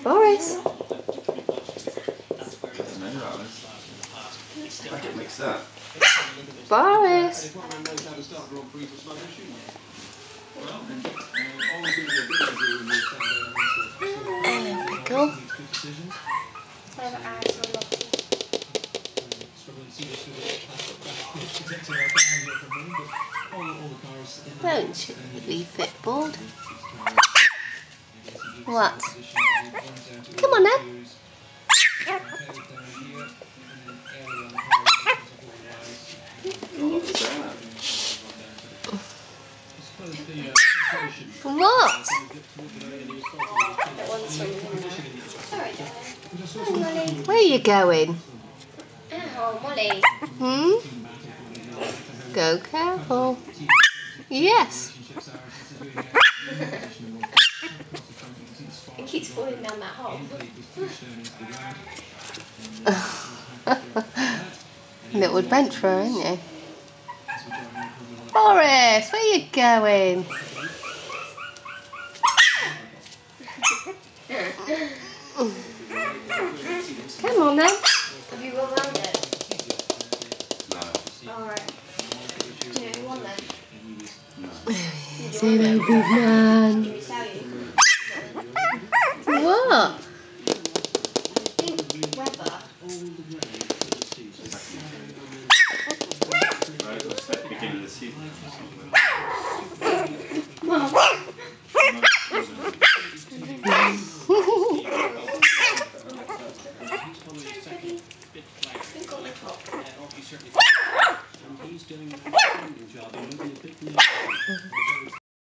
Boris. I get mixed up. Boris. Pickle. Don't you be fitballed. What? Come on then. What? Where are you going? Oh, Molly. Go careful. Yes. It keeps falling down that hole. Little adventurer, aren't you? Boris, where are you going? Come on then. Have you gone round it? No. Alright. Do you know who won then? Is it a good man? Can we tell you? What? I think Weber. Beginning of the season or something. Well,